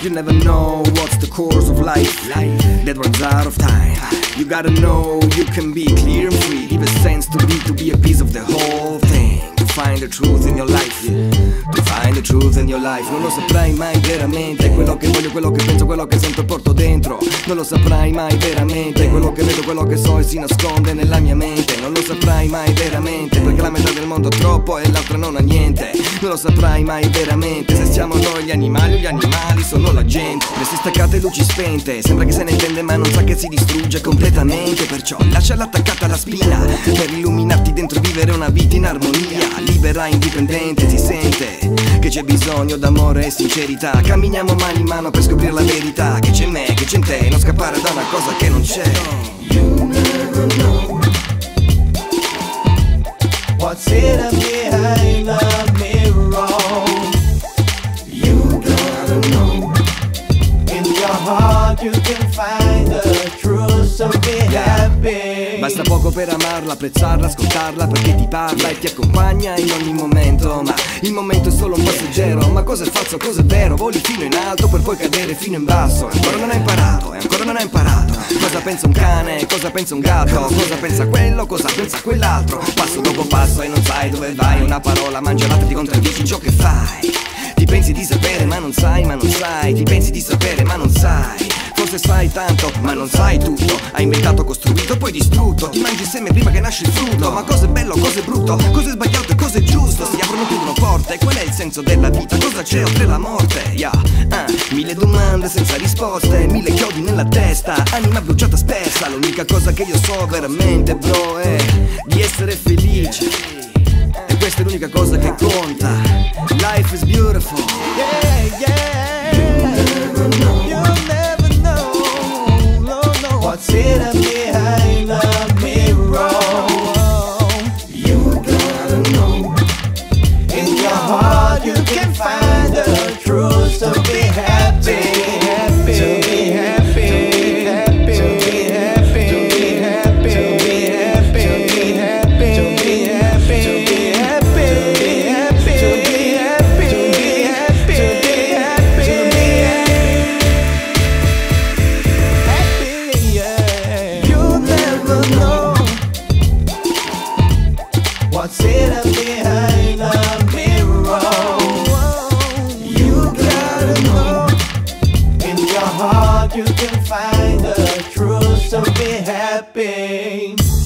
You never know what's the course of life that runs out of time. You gotta know you can be clear and free. Give a sense to be a piece of the whole thing. To find the truth in your life, to find the truth in your life. Non lo saprai mai veramente quello che voglio, quello che penso, quello che sento e porto dentro. Non lo saprai mai veramente quello che vedo, quello che so e si nasconde nella mia mente. Non lo saprai mai veramente perché la metà del mondo ha troppo e l'altra non ha niente. Non lo saprai mai veramente se siamo noi gli animali o gli animali sono la gente. Resti staccate, luci spente, sembra che se ne intende ma non sa che si distrugge completamente. Perciò lasciala attaccata alla spina per illuminarti dentro e vivere una vita in armonia. Libera, indipendente, si sente che c'è bisogno d'amore e sincerità. Camminiamo mano in mano per scoprire la verità. Che c'è in me, che c'è in te, non scappare da una cosa che non c'è. You never know what's hidden behind the mirror. You gotta know in your heart you can find the truth, so be happy. Basta poco per amarla, apprezzarla, ascoltarla perché ti parla e ti accompagna in ogni momento. Ma il momento è solo un passeggero. Ma cosa è falso, cosa è vero? Voli fino in alto per poi cadere fino in basso. E ancora non hai imparato, e ancora non hai imparato cosa pensa un cane, cosa pensa un gatto, cosa pensa quello, cosa pensa quell'altro. Passo dopo passo e non sai dove vai. Una parola mangiata ti contraddici ciò che fai. Ti pensi di sapere ma non sai, ma non sai. Ti pensi di sapere ma non sai. Forse sai tanto, ma non sai tutto. Hai inventato, costruito, poi distrutto. Ti mangi il seme prima che nasce il frutto. Ma cosa è bello, cosa è brutto, cosa è sbagliato e cosa è giusto. Si aprono, chiudono porte, qual è il senso della vita? Cosa c'è oltre la morte? Mille domande senza risposte, mille chiodi nella testa, anima bruciata spessa. L'unica cosa che io so veramente, bro, è di essere felice. E questa è l'unica cosa che conta. Life is beautiful. Yeah, yeah. You never know, no, no. What's hidden behind the mirror. You gotta know in your heart you can find the truth, so be happy, happy, to be happy, happy, to be happy, to be happy, to be happy, to be happy, to be happy, to be happy, to be happy, to be happy, to be happy, to be happy, yeah. You never know what's hidden behind the mirror. You gotta know in your heart you can find the truth, so be happy.